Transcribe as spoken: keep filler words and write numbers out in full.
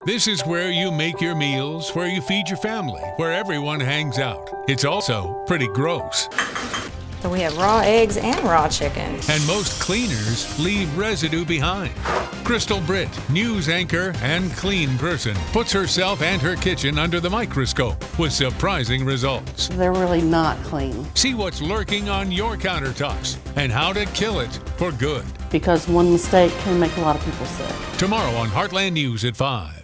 This is where you make your meals, where you feed your family, where everyone hangs out. It's also pretty gross. So we have raw eggs and raw chicken. And most cleaners leave residue behind. Crystal Britt, news anchor and clean person, puts herself and her kitchen under the microscope with surprising results. They're really not clean. See what's lurking on your countertops and how to kill it for good. Because one mistake can make a lot of people sick. Tomorrow on Heartland News at five.